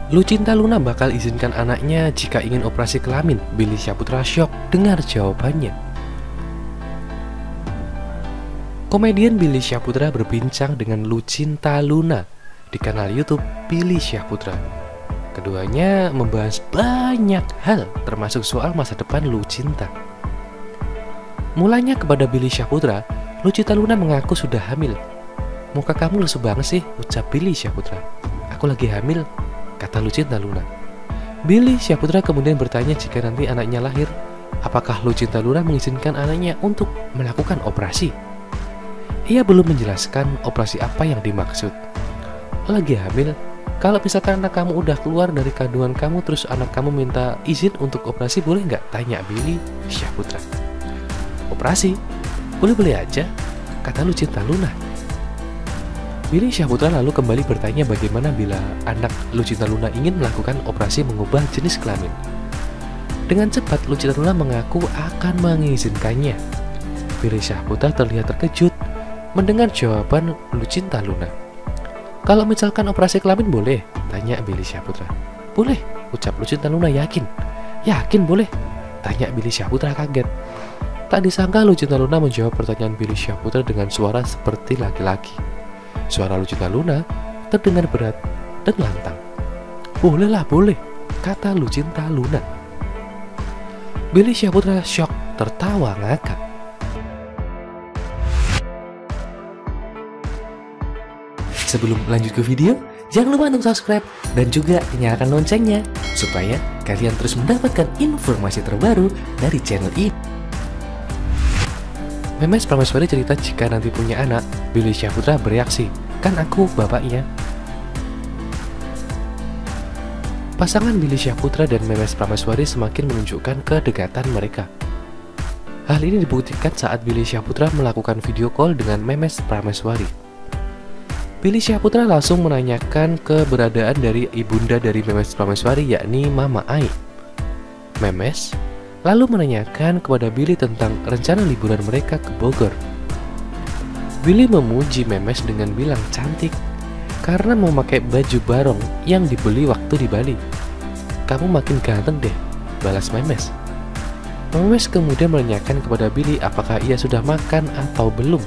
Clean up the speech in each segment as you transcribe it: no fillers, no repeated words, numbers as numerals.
Lucinta Luna bakal izinkan anaknya jika ingin operasi kelamin. Billy Syahputra syok dengar jawabannya. Komedian Billy Syahputra berbincang dengan Lucinta Luna di kanal YouTube Billy Syahputra. Keduanya membahas banyak hal termasuk soal masa depan Lucinta. Mulanya kepada Billy Syahputra, Lucinta Luna mengaku sudah hamil. "Muka kamu lesu banget sih," ucap Billy Syahputra. "Aku lagi hamil," kata Lucinta Luna. Billy Syahputra kemudian bertanya jika nanti anaknya lahir, apakah Lucinta Luna mengizinkan anaknya untuk melakukan operasi. Ia belum menjelaskan operasi apa yang dimaksud. "Lagi hamil? Kalau misalkan anak kamu udah keluar dari kandungan kamu terus anak kamu minta izin untuk operasi, boleh nggak?" tanya Billy Syahputra. "Operasi? Boleh-boleh aja," kata Lucinta Luna. Billy Syahputra lalu kembali bertanya bagaimana bila anak Lucinta Luna ingin melakukan operasi mengubah jenis kelamin. Dengan cepat Lucinta Luna mengaku akan mengizinkannya. Billy Syahputra terlihat terkejut mendengar jawaban Lucinta Luna. "Kalau misalkan operasi kelamin boleh?" tanya Billy Syahputra. "Boleh," ucap Lucinta Luna yakin. "Yakin boleh?" tanya Billy Syahputra kaget. Tak disangka Lucinta Luna menjawab pertanyaan Billy Syahputra dengan suara seperti laki-laki. Suara Lucinta Luna terdengar berat dan lantang. "Bolehlah, boleh," kata Lucinta Luna. Billy Syahputra syok tertawa ngakak. Sebelum lanjut ke video, jangan lupa untuk subscribe dan juga nyalakan loncengnya supaya kalian terus mendapatkan informasi terbaru dari channel ini. Memes Prameswari cerita jika nanti punya anak, Billy Syahputra bereaksi, "Kan aku bapaknya." Pasangan Billy Syahputra dan Memes Prameswari semakin menunjukkan kedekatan mereka. Hal ini dibuktikan saat Billy Syahputra melakukan video call dengan Memes Prameswari. Billy Syahputra langsung menanyakan keberadaan dari ibunda dari Memes Prameswari, yakni Mama Ai. Memes lalu menanyakan kepada Billy tentang rencana liburan mereka ke Bogor. Billy memuji Memes dengan bilang cantik karena mau pakai baju barong yang dibeli waktu di Bali. "Kamu makin ganteng deh," balas Memes. Memes kemudian menanyakan kepada Billy apakah ia sudah makan atau belum.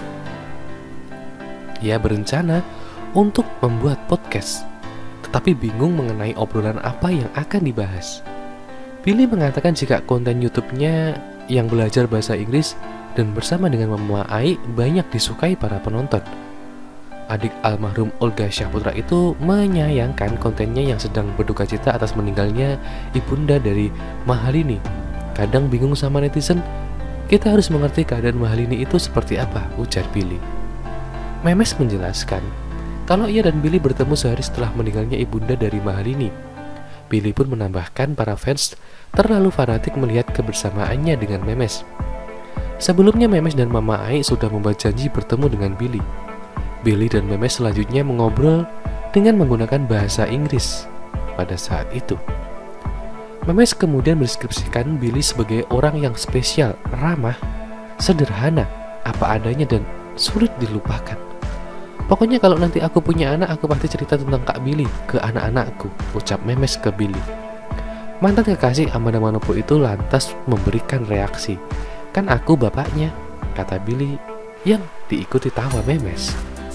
Ia berencana untuk membuat podcast, tetapi bingung mengenai obrolan apa yang akan dibahas. Billy mengatakan jika konten YouTube-nya yang belajar bahasa Inggris dan bersama dengan Mama Ai banyak disukai para penonton. Adik almarhum Olga Syahputra itu menyayangkan kontennya yang sedang berduka cita atas meninggalnya ibunda dari Mahalini. "Kadang bingung sama netizen, kita harus mengerti keadaan Mahalini itu seperti apa," ujar Billy. Memes menjelaskan kalau ia dan Billy bertemu sehari setelah meninggalnya ibunda dari Mahalini. Billy pun menambahkan para fans terlalu fanatik melihat kebersamaannya dengan Memes. Sebelumnya Memes dan Mama Ai sudah membuat janji bertemu dengan Billy. Billy dan Memes selanjutnya mengobrol dengan menggunakan bahasa Inggris pada saat itu. Memes kemudian mendeskripsikan Billy sebagai orang yang spesial, ramah, sederhana, apa adanya dan sulit dilupakan. "Pokoknya kalau nanti aku punya anak, aku pasti cerita tentang Kak Billy ke anak-anakku," ucap Memes ke Billy. Mantan kekasih Amanda Manopo itu lantas memberikan reaksi, "Kan aku bapaknya," kata Billy yang diikuti tawa Memes.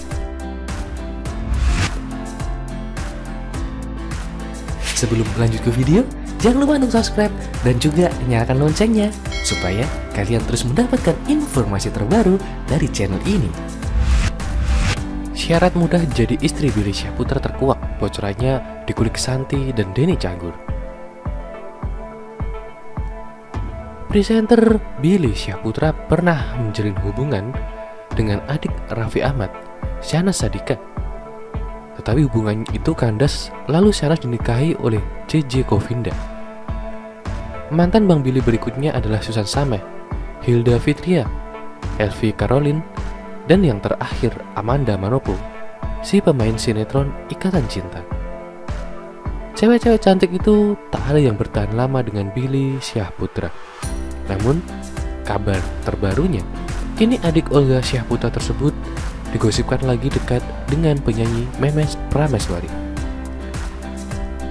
Sebelum lanjut ke video, jangan lupa untuk subscribe dan juga nyalakan loncengnya supaya kalian terus mendapatkan informasi terbaru dari channel ini. Syarat mudah jadi istri Billy Syahputra terkuak, bocorannya dikulik Santi dan Denny Canggur. Presenter Billy Syahputra pernah menjalin hubungan dengan adik Raffi Ahmad, Syahnaz Sadiqah. Tetapi hubungan itu kandas, lalu Syahnaz dinikahi oleh JJ Govinda. Mantan Bang Billy berikutnya adalah Susan Sameh, Hilda Fitria, Elvi Caroline, dan yang terakhir Amanda Manopo, si pemain sinetron Ikatan Cinta. Cewek-cewek cantik itu tak ada yang bertahan lama dengan Billy Syahputra. Namun, kabar terbarunya, kini adik Olga Syahputra tersebut digosipkan lagi dekat dengan penyanyi Memes Prameswari.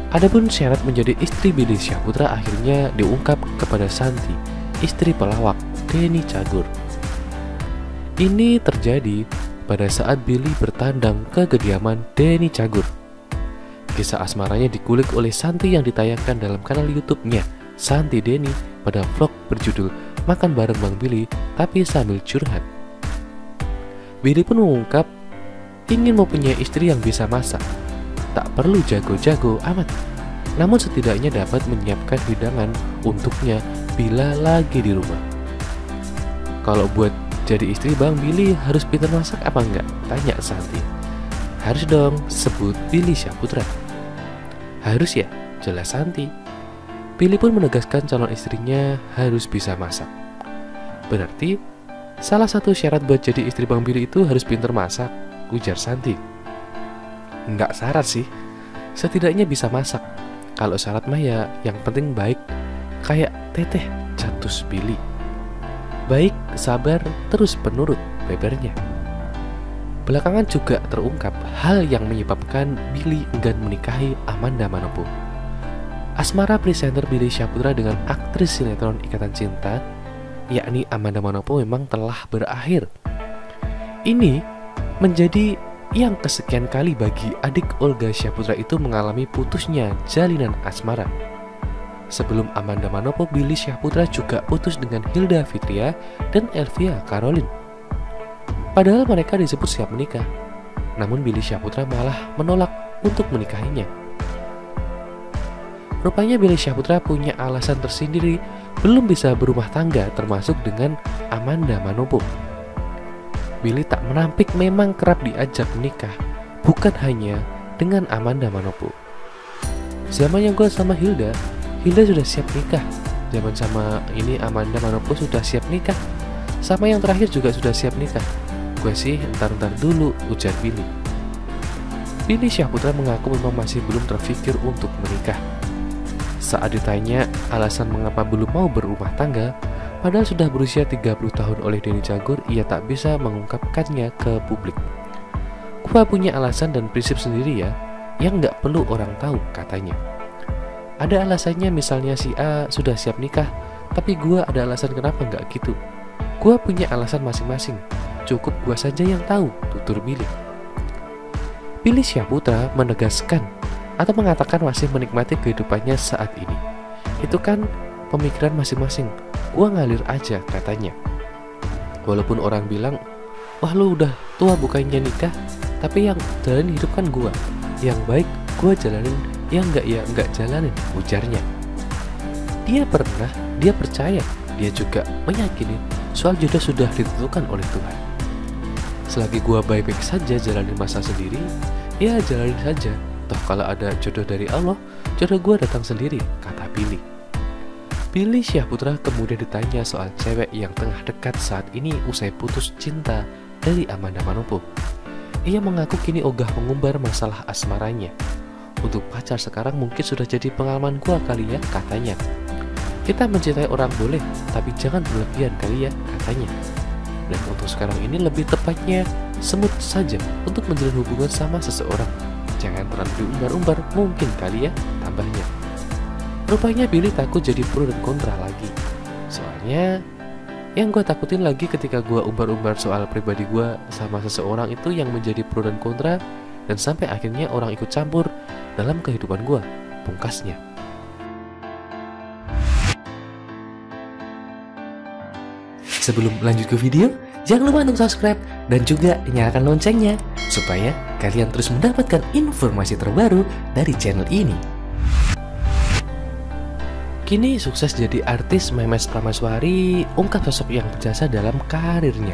Adapun syarat menjadi istri Billy Syahputra akhirnya diungkap kepada Santi, istri pelawak Denny Cagur. Ini terjadi pada saat Billy bertandang ke kediaman Denny Cagur. Kisah asmaranya dikulik oleh Santi yang ditayangkan dalam kanal YouTube-nya Santi Denny pada vlog berjudul Makan Bareng Bang Billy tapi sambil curhat. Billy pun mengungkap ingin mempunyai istri yang bisa masak. Tak perlu jago-jago amat, namun setidaknya dapat menyiapkan hidangan untuknya bila lagi di rumah. Kalau buat jadi istri Bang Billy harus pintar masak apa enggak? Tanya Santi. Harus dong, sebut Billy Syahputra. Harus ya, jelas Santi. Billy pun menegaskan calon istrinya harus bisa masak. Berarti salah satu syarat buat jadi istri Bang Billy itu harus pintar masak, ujar Santi. Enggak syarat sih, setidaknya bisa masak. Kalau syarat mah ya yang penting baik, kayak teteh catus Billy. Baik, sabar, terus penurut, bebernya. Belakangan juga terungkap hal yang menyebabkan Billy enggan menikahi Amanda Manopo. Asmara presenter Billy Syahputra dengan aktris sinetron Ikatan Cinta, yakni Amanda Manopo, memang telah berakhir. Ini menjadi yang kesekian kali bagi adik Olga Syahputra itu mengalami putusnya jalinan asmara. Sebelum Amanda Manopo, Billy Syahputra juga putus dengan Hilda Fitria dan Elvia Caroline. Padahal mereka disebut siap menikah, namun Billy Syahputra malah menolak untuk menikahinya. Rupanya Billy Syahputra punya alasan tersendiri belum bisa berumah tangga, termasuk dengan Amanda Manopo. Billy tak menampik memang kerap diajak menikah, bukan hanya dengan Amanda Manopo. Zamannya gue sama Hilda sudah siap nikah. Zaman sama ini Amanda Manopo sudah siap nikah. Sama yang terakhir juga sudah siap nikah. Gue sih entar-entar dulu, ujar Billy. Billy Syahputra mengaku memang masih belum terfikir untuk menikah. Saat ditanya alasan mengapa belum mau berumah tangga, padahal sudah berusia 30 tahun oleh Denny Cagur, ia tak bisa mengungkapkannya ke publik. Gua punya alasan dan prinsip sendiri ya, yang nggak perlu orang tahu, katanya. Ada alasannya, misalnya si A sudah siap nikah, tapi gua ada alasan kenapa nggak gitu. Gua punya alasan masing-masing, cukup gua saja yang tahu, tutur Billy. Billy Syahputra menegaskan atau mengatakan masih menikmati kehidupannya saat ini. Itu kan pemikiran masing-masing. Gua ngalir aja, katanya. Walaupun orang bilang, wah lu udah tua bukannya nikah, tapi yang jalanin hidup kan gua. Yang baik gua jalanin, yang enggak ya enggak jalanin, ujarnya. Dia percaya, dia juga meyakini soal jodoh sudah ditentukan oleh Tuhan. Selagi gua baik-baik saja jalanin masa sendiri, ya jalanin saja. Toh kalau ada jodoh dari Allah, jodoh gua datang sendiri, kata Billy. Billy Syahputra kemudian ditanya soal cewek yang tengah dekat saat ini usai putus cinta dari Amanda Manopo. Ia mengaku kini ogah mengumbar masalah asmaranya. Untuk pacar sekarang mungkin sudah jadi pengalaman gua kali ya, katanya. Kita mencintai orang boleh, tapi jangan berlebihan kali ya, katanya. Dan untuk sekarang ini lebih tepatnya semut saja untuk menjalin hubungan sama seseorang. Jangan terlalu diumbar-umbar, mungkin kali ya, tambahnya. Rupanya Billy takut jadi pro dan kontra lagi. Soalnya yang gue takutin lagi ketika gue umbar-umbar soal pribadi gue sama seseorang itu yang menjadi pro dan kontra, dan sampai akhirnya orang ikut campur dalam kehidupan gue, pungkasnya. Sebelum lanjut ke video, jangan lupa untuk subscribe dan juga nyalakan loncengnya supaya kalian terus mendapatkan informasi terbaru dari channel ini. Kini sukses jadi artis, Memes Prameswari ungkap sosok yang berjasa dalam karirnya.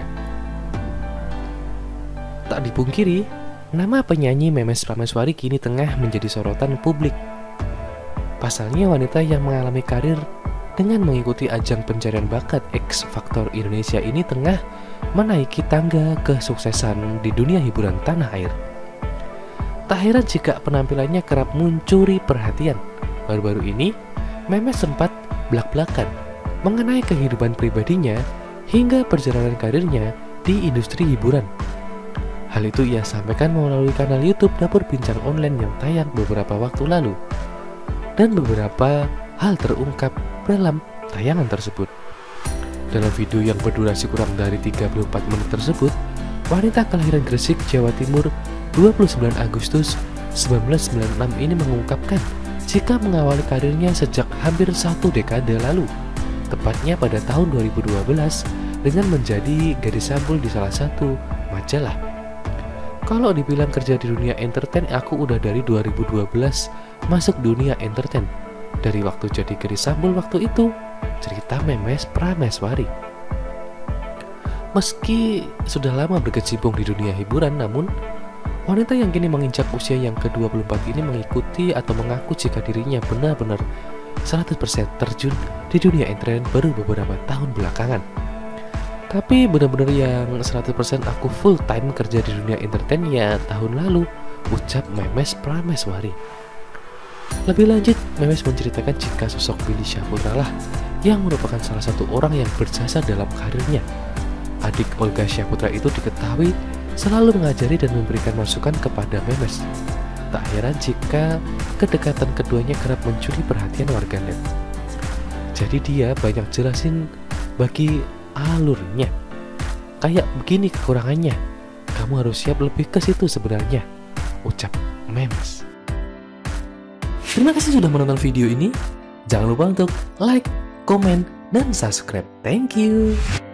Tak dipungkiri, nama penyanyi Memes Prameswari kini tengah menjadi sorotan publik. Pasalnya wanita yang mengalami karir dengan mengikuti ajang pencarian bakat X Factor Indonesia ini tengah menaiki tangga kesuksesan di dunia hiburan tanah air. Tak heran jika penampilannya kerap mencuri perhatian. Baru-baru ini, Memes sempat belak-belakan mengenai kehidupan pribadinya hingga perjalanan karirnya di industri hiburan. Hal itu ia sampaikan melalui kanal YouTube Dapur Bincang Online yang tayang beberapa waktu lalu. dan beberapa hal terungkap dalam tayangan tersebut. Dalam video yang berdurasi kurang dari 34 menit tersebut, wanita kelahiran Gresik, Jawa Timur 29 Agustus 1996 ini mengungkapkan jika mengawali karirnya sejak hampir 1 dekade lalu, tepatnya pada tahun 2012 dengan menjadi gadis sampul di salah satu majalah. Kalau dibilang kerja di dunia entertain, aku udah dari 2012 masuk dunia entertain. Dari waktu jadi gadis sampul waktu itu, cerita Memes Prameswari. Meski sudah lama berkecimpung di dunia hiburan, namun wanita yang kini menginjak usia yang ke-24 ini mengikuti atau mengaku jika dirinya benar-benar 100% terjun di dunia entertain baru beberapa tahun belakangan. Tapi benar-benar yang 100% aku full time kerja di dunia entertain ya tahun lalu, ucap Memes Prameswari. Lebih lanjut, Memes menceritakan jika sosok Billy Syahputra lah yang merupakan salah satu orang yang berjasa dalam karirnya. Adik Olga Syahputra itu diketahui selalu mengajari dan memberikan masukan kepada Memes. Tak heran jika kedekatan keduanya kerap mencuri perhatian warganet. Jadi dia banyak jelasin bagi alurnya. Kayak begini kekurangannya, kamu harus siap lebih ke situ sebenarnya, ucap Memes. Terima kasih sudah menonton video ini. Jangan lupa untuk like, komen, dan subscribe. Thank you.